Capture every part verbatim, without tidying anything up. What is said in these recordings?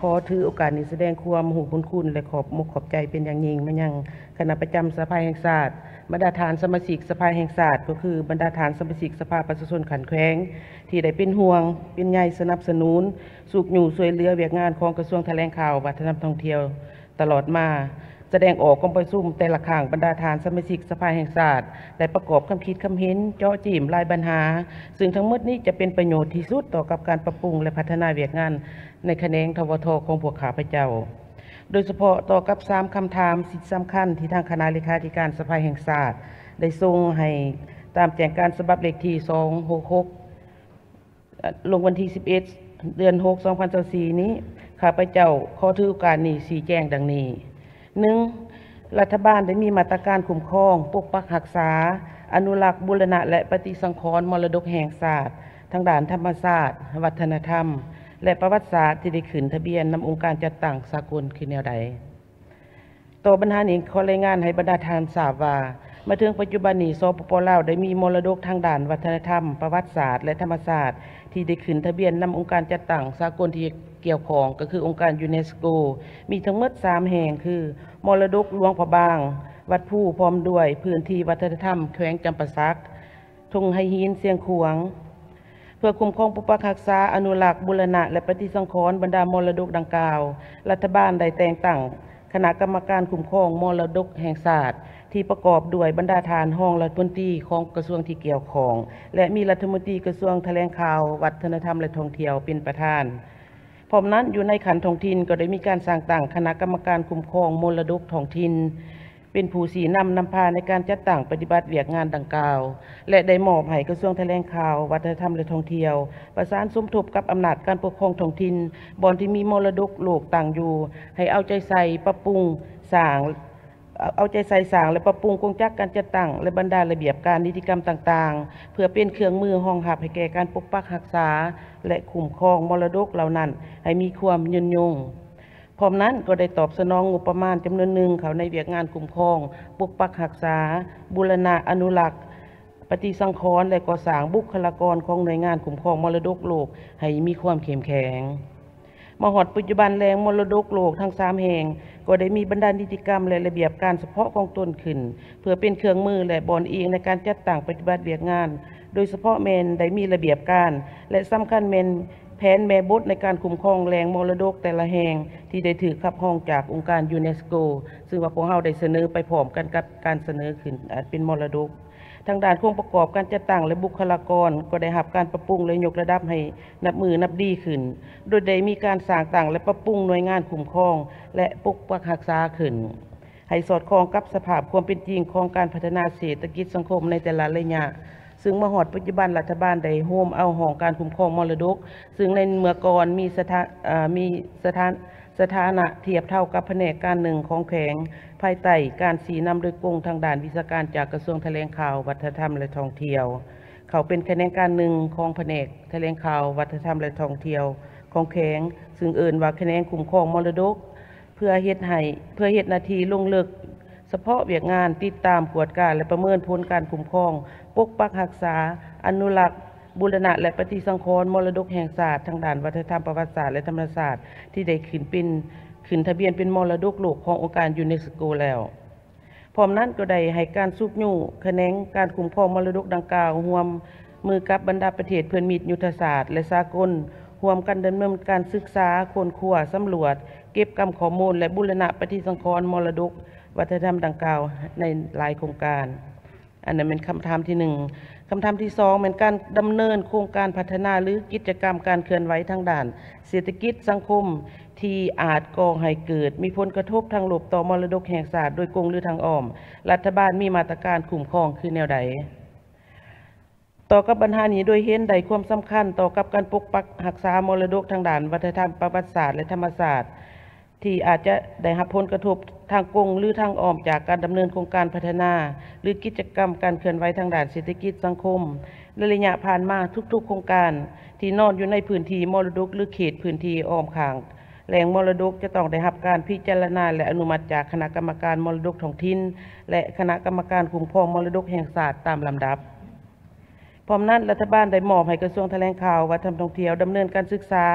ขอถือโอกาสนี้แสดงความหูคุณคุณและขอบมกขอบใจเป็นอย่างยิ่งมายังคณะประจำสภาแห่งชาติบรรดาฐานสมาชิกสภาแห่งชาติก็คือบรรดาฐานสมาชิกสภาประชาชนขันแข้งที่ได้เป็นห่วงเป็นใยสนับสนุนสุขอยู่ช่วยเหลือเวียกงานของกระทรวงแถลงข่าววัฒนธรรมท่องเที่ยวตลอดมาแสดงออกกองประชุมแต่ละข้างบรรดาฐานสมาชิกสภาแห่งชาติได้ประกอบคำคิดคำเห็นเจาะจิ้มรายปัญหาซึ่งทั้งหมดนี้จะเป็นประโยชน์ที่สุดต่อกับการปรับปรุงและพัฒนาเวียกงานในแขนงทวทของพวกข้าพเจ้าโดยเฉพาะต่อกับสามคำถามสิทธิสำคัญที่ทางคณะเลขาธิการสภาแห่งชาติได้ส่งให้ตามแจ้งการฉบับเลขที่สองหกหกลงวันที่สิบเอ็ดเดือนหก สองพันยี่สิบสี่นี้ข้าพเจ้าขอถือโอกาสนี้ชี้แจงดังนี้ หนึ่ง รัฐบาลได้มีมาตรการคุ้มครองปกปักรักษาอนุรักษ์บูรณะและปฏิสังขรณ์มรดกแห่งชาติทางด้านธรรมชาติวัฒนธรรมและประวัติศาสตร์ที่ได้ขึ้นทะเบียนนำองค์การจัดตั้งสากลคือแนวใดต่อปัญหานี้ขอรายงานให้บรรดาทานทราบว่ามาถึงปัจจุบันนี้สปป.ลาวได้มีมรดกทางด้านวัฒนธรรมประวัติศาสตร์และธรรมศาสตร์ที่ได้ขึ้นทะเบียนนำองค์การจัดตั้งสากลที่เกี่ยวข้องก็คือองค์การยูเนสโกมีทั้งหมดสามแห่งคือมรดกหลวงพระบางวัดผู้พร้อมด้วยพื้นที่วัฒนธรรมแขวงจำปาสักทุ่งไฮหินเสียงขวางเพื่อคุ้มครองปกปักรักษาอนุรักษ์บูรณะและปฏิสังขรณ์บรรดามรดกดังกล่าวรัฐบาลได้แต่งตั้งคณะกรรมการคุ้มครองมรดกแห่งชาติที่ประกอบด้วยบรรดาฐานห้องรัฐมนตรีของกระทรวงที่เกี่ยวข้องและมีรัฐมนตรีกระทรวงแถลงข่าววัฒนธรรมและท่องเที่ยวเป็นประธานพร้อมนั้นอยู่ในขันท้องถิ่นก็ได้มีการสร้างตั้งคณะกรรมการคุ้มครองมรดกท้องถิ่นเป็นผู้ชี้นำนำพาในการจัดตั้งปฏิบัติเวียกงานดังกล่าวและได้มอบให้กระทรวงแถลงข่าววัฒนธรรมและท่องเที่ยวประสานสมทบกับอำนาจการปกครองท้องถิ่นบอนที่มีมรดกโลกตั้งอยู่ให้เอาใจใส่ปรับปรุงสร้างเอาใจใส่สร้างและปรับปรุงกงจักการจัดตั้งและบรรดาระเบียบการนิติกรรมต่างๆเพื่อเป็นเครื่องมือรองรับให้แก่การปกปักรักษาและคุ้มครองมรดกเหล่านั้นให้มีความยืนยงพร้อมนั้นก็ได้ตอบสนองงบประมาณจำนวนหนึ่งเข้าในเวียกงานคุ้มครองปกปักรักษาบูรณะอนุรักษ์ปฏิสังขรณ์และก่อสร้างบุคลากรของหน่วยงานคุ้มครองมรดกโลกให้มีความเข้มแข็งมาฮอดปัจจุบันแรงมรดกโลกทั้งสามแห่งก็ได้มีบรรดานิติกรรมและระเบียบการเฉพาะของตนขึ้นเพื่อเป็นเครื่องมือและบอนอิงในการจัดตั้งปฏิบัติเวียกงานโดยเฉพาะแมนได้มีระเบียบการและสำคัญแมนแผนแม่บทในการคุ้มครองแหล่งมรดกแต่ละแห่งที่ได้ถือขับห้องจากองค์การยูเนสโกซึ่งว่าพวกเราได้เสนอไปพร้อมกันกับการเสนอขึ้นเป็นมรดกทางด้านโครงประกอบการจัดตั้งและบุคลากรก็ได้รับการปรับปรุงและยกระดับให้นับมือนับดีขึ้นโดยได้มีการสร้างตั้งและปรับปรุงหน่วยงานคุ้มครองและปกปักรักษาขึ้นให้สอดคล้องกับสภาพความเป็นจริงของการพัฒนาเศรษฐกิจสังคมในแต่ละระยะซึ่งมาฮอดปัจจุบันรัฐบาลได้โฮมเอาห้องการคุ้มครองมรดกซึ่งในเมื่อก่อนมีสถามีสถานสถานะเทียบเท่ากับแผนกการหนึ่งของแขวงภายใต้การชี้นำโดยกงทางด้านวิชาการจากกระทรวงแถลงข่าววัฒนธรรมและท่องเที่ยวเขาเป็นแขนงการหนึ่งของแผนกแถลงข่าววัฒนธรรมและท่องเที่ยวของแขวงซึ่งเอิ่นว่าแขนงคุ้มครองมรดกเพื่อเฮ็ดให้เพื่อเฮ็ดหน้าที่ลงลึกเฉพาะเวียกงานติดตามกวดการและประเมินผลการคุ้มครองปกปักรักษาอนุรักษ์บูรณะและปฏิสังขรณ์มรดกแห่งชาติทางด้านวัฒนธรรมประวัติศาสตร์และธรรมศาสตร์ที่ได้ขึ้นเป็นขึ้นทะเบียนเป็นมรดกโลกขององค์การยูเนสโกแล้วพร้อมนั้นก็ได้ให้การสุกยู่แขนงการคุ้มครองมรดกดังกล่าวร่วมมือกับบรรดาประเทศเพื่อนมิตรยุทธศาสตร์และสากลร่วมกันดำเนินการศึกษาค้นคว้าสำรวจเก็บกำข้อมูลและบูรณะปฏิสังขรณ์มรดกวัฒนธรรมดังกล่าวในหลายโครงการอันนั้นเป็นคำถามที่หนึ่งคำถามที่สองเป็นการดำเนินโครงการพัฒนาหรือกิจกรรมการเคลื่อนไหวทางด้านเศรษฐกิจสังคมที่อาจก่อให้เกิดมีผลกระทบทางลบต่อมรดกแห่งชาติโดยกงหรือทางอ้อมรัฐบาลมีมาตรการคุ้มครองคือแนวใดต่อกับปัญหานี้โดยเห็นได้ความสำคัญต่อกับการปกปักรักษามรดกทางด้านวัฒนธรรมประวัติศาสตร์และธรรมศาสตร์ที่อาจจะได้รับผลกระทบทางกงหรือทางอ้อมจากการดำเนินโครงการพัฒนาหรือกิจกรรมการเคลื่อนไหวทางด้านเศรษฐกิจสังคมในระยะผ่านมาทุกๆโครงการที่นอนอยู่ในพื้นที่มรดกหรือเขตพื้นที่อ้อมข้างแหล่งมรดกจะต้องได้รับการพิจารณาและอนุมัติจากคณะกรรมการมรดกท้องถิ่นและคณะกรรมการคุ้มครองมรดกแห่งชาติตามลำดับพร้อมนั้นรัฐบาลได้มอบให้กระทรวงแถลงข่าววัฒนธรรมท่องเที่ยวดำเนินการศึกษา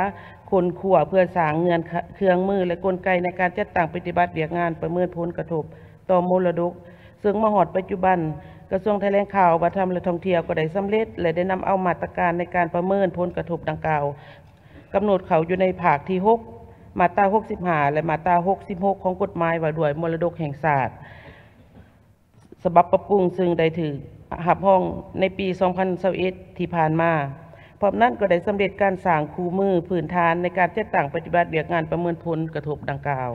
คนขัวเพื่อสร้างเงื่อนเครื่องมือและกลไกในการจัดตั้งปฏิบัติเวียกงานประเมินผลกระทบต่อมรดกซึ่งมาฮอดปัจจุบันกระทรวงแถลงข่าววัฒนธรรมและท่องเที่ยวก็ได้สำเร็จและได้นำเอามาตรการในการประเมินผลกระทบดังกล่าวกำหนดเขาอยู่ในภาคที่หกมาตราหกสิบห้าและมาตราหกสิบหกของกฎหมายว่าด้วยมรดกแห่งชาติฉบับปรับปรุงซึ่งได้ถือหับห้องในปีสองพันยี่สิบเอ็ดที่ผ่านมาพร้อมนั้นก็ได้สำเร็จการสร้างคู่มือพื้นฐานในการจัดตั้งปฏิบัติเวียกงานประเมินผลกระทบดังกล่าว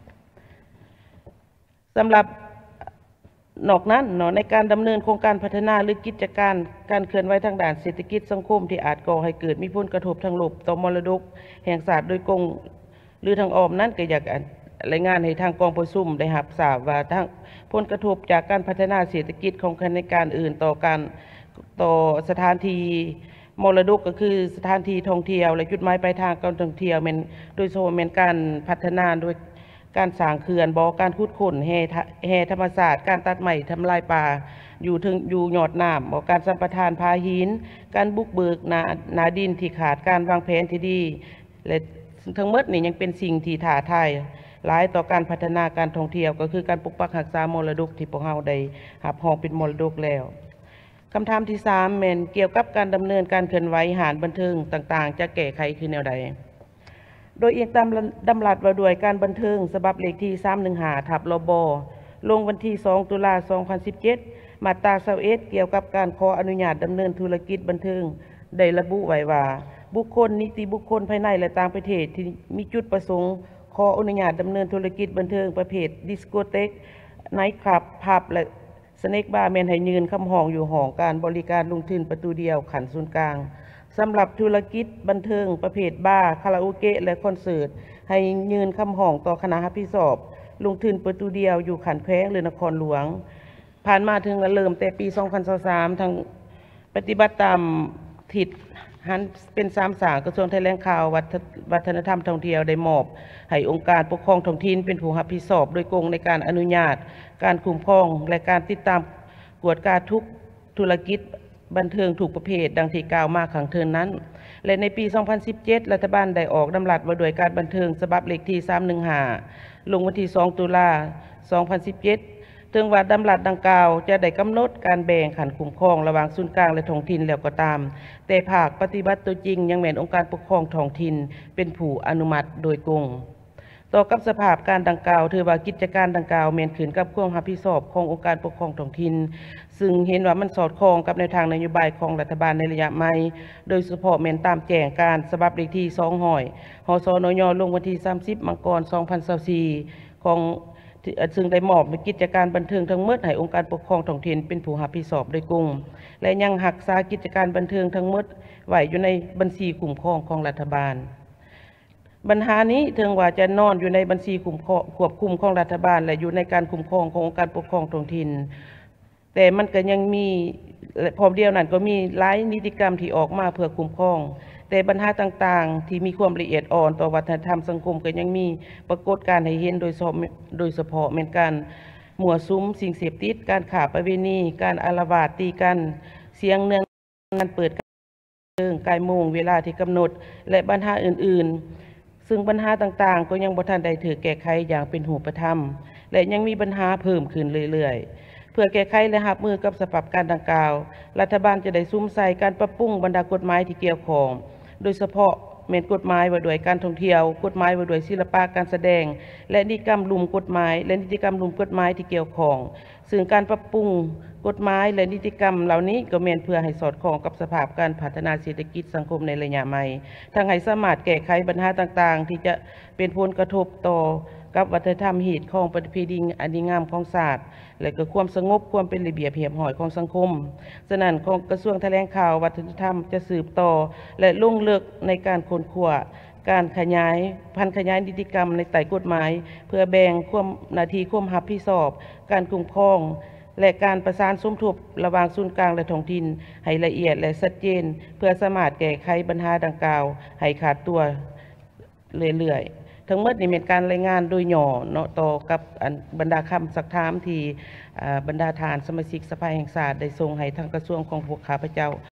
สำหรับนอกนั้นเนาะในการดำเนินโครงการพัฒนาหรือกิจการการเคลื่อนไหวทางด้านเศรษฐกิจสังคมที่อาจก่อให้เกิดมีผลกระทบทางลบต่อมรดกแห่งชาติโดยกงหรือทางอ้อมนั้นก็อยากรายงานให้ทางกองประชุมได้รับทราบว่าทางผลกระทบจากการพัฒนาเศรษฐกิจของคณะการอื่นต่อการต่อสถานที่มรดกก็คือสถานที่ท่องเที่ยวและจุดหมายปลายทางการท่องเที่ยวแม่นโดยเฉพาะแม่นการพัฒนาโดยการสร้างเขื่อนบ่อการขุดค้นแห่แห่ธรรมศาสตร์การตัดไม้ทำลายป่าอยู่ถึงอยู่ยอดน้ำบ่การสัมปทานพาหินการบุกเบิกนานาดินที่ขาดการวางแผนที่ดีและทั้งหมดนี่ยังเป็นสิ่งที่ท้าทายหลายต่อการพัฒนาการท่องเที่ยวก็คือการปกปักรักษามรดกที่พวกเราได้รับรองเป็นมรดกแล้วคำถามที่สามแม่นเกี่ยวกับการดำเนินการเคลื่อนไหวหารบันเทิงต่างๆจะแก้ไขคือแนวใดโดยอิงตามดำรัสว่าด้วยการบันเทิงฉบับเลขที่สามหนึ่งห้าทับลบลงวันที่สองตุลาคมสองพันสิบเจ็ดมาตรายี่สิบเอ็ดเกี่ยวกับการขออนุญาตดำเนินธุรกิจบันเทิงได้ระบุไว้ว่าบุคคลนิติบุคคลภายในและต่างประเทศที่มีจุดประสงค์ขออนุญาตดำเนินธุรกิจบันเทิงประเภทดิสโกเทกไนท์คลับผับและสเน็กบาร์แมนให้ยืนคำห้องอยู่ห้องการบริการลงทุนประตูเดียวขันศูนย์กลางสำหรับธุรกิจบันเทิงประเภทบาร์คาราโอเกะและคอนเสิร์ตให้ยืนคำห้องต่อคณะรับผิดชอบลงทุนประตูเดียวอยู่ขันแพงหรือนครหลวงผ่านมาถึงเริ่มแต่ปีสองพันยี่สิบสามทางปฏิบัติตามทิศหันเป็นสามสากระทรวงแถลงข่าววัฒนธรรมท่องเที่ยวได้มอบให้องค์การปกครองท้องถิ่นเป็นผู้รับผิดชอบโดยกงในการอนุญาตการคุ้มครองและการติดตามกวดการทุกธุรกิจบันเทิงถูกประเภทดังที่กล่าวมาข้างเทินนั้นและในปีสองพันสิบเจ็ดรัฐบาลได้ออกดำรัสว่าด้วยการบันเทิงฉบับเลขที่สามหนึ่งห้าลงวันที่สองตุลาคมสองพันสิบเจ็ดถึงว่าดำรัสดังกล่าวจะได้กำหนดการแบ่งขันคุ้มครองระหว่างศูนย์กลางและท้องถิ่นแล้วก็ตามแต่ภาคปฏิบัติตัวจริงยังแม่นองค์การปกครองท้องถิ่นเป็นผู้อนุมัติโดยกงต่อกับสภาพการดังกล่าวถือว่ากิจการดังกล่าวแม่นขึ้นกับความรับผิดชอบขององค์การปกครองท้องถิ่นซึ่งเห็นว่ามันสอดคล้องกับแนวทางนโยบายของรัฐบาลในระยะใหม่โดยเฉพาะแม่นตามแจ้งการฉบับเลขที่สองร้อยหสนยลงวันที่สามสิบมังกรสองพันยี่สิบสี่ของซึ่งได้มอบกิจการบันเทิงทั้งหมดให้องค์การปกครองท้องถิ่นเป็นผู้รับผิดชอบโดยกงและยังรักษากิจการบันเทิงทั้งหมดไว้อยู่ในบัญชีคุ้มครองของรัฐบาลปัญหานี้ถึงว่าจะนอนอยู่ในบัญชีคุ้มครองควบคุมของรัฐบาลและอยู่ในการคุ้มครองขององค์การปกครองท้องถิ่นแต่มันก็ยังมีพร้อมเดียวนั้นก็มีหลายนิติกรรมที่ออกมาเพื่อคุ้มครองแต่ปัญหาต่างๆที่มีความละเอียดอ่อนต่อวัฒนธรรมสังคมก็ยังมีปรากฏการณ์ให้เห็นโดยโดยเฉพาะเป็นการมั่วสุมสิ่งเสพติดการข่าประเวณีการอาละวาดตีกันเสียงเนืองการเปิดเรื่องกายโมงเวลาที่กำหนดและปัญหาอื่นๆซึ่งปัญหาต่างๆก็ยังบ่ทันได้ถูกแก้ไขอย่างเป็นรูปธรรมและยังมีปัญหาเพิ่มขึ้นเรื่อยๆเพื่อแก้ไขและรับมือกับสภาพการดังกล่าวรัฐบาลจะได้ซุ่มใส่การปรับปรุงบรรดากฎหมายที่เกี่ยวข้องโดยเฉพาะแม่นกฎหมายว่าด้วยการท่องเที่ยวกฎหมายว่าด้วยศิลปะการแสดงและนิติกรรมลุมกฎหมายและนิติกรรมลุมกฎหมายที่เกี่ยวข้องซึ่งการปรับปรุงกฎหมายและนิติกรรมเหล่านี้ก็แม่นเพื่อให้สอดคล้องกับสภาพการพัฒนาเศรษฐกิจสังคมในระยะใหม่ทั้งให้สามารถแก้ไขปัญหาต่างๆที่จะเป็นผลกระทบต่อกับวัฒนธรรมหีดของประเพณีอันดีงามของศาสตร์และก็ความสงบความเป็นระเบียบเรียบร้อยของสังคมฉะนั้นของกระทรวงแถลงข่าววัฒนธรรมจะสืบต่อและลงลึกในการค้นคว้าการขยายพันขยายนิติกรรมในไต่กฎหมายเพื่อแบ่งความหน้าที่ความรับผิดชอบการคุ้มครองและการประสานสมทบระหว่างศูนย์กลางและท้องถิ่นให้ละเอียดและชัดเจนเพื่อสามารถแก้ไขปัญหาดังกล่าวให้ขาดตัวเรื่อยๆทั้งหมดนี้เป็นการรายงานโดยหย่อเนาะต่อกับบรรดาคำสักถามที่บรรดาทานสมาชิกสภาแห่งชาติได้ส่งให้ทางกระทรวงของพวกข้าพเจ้า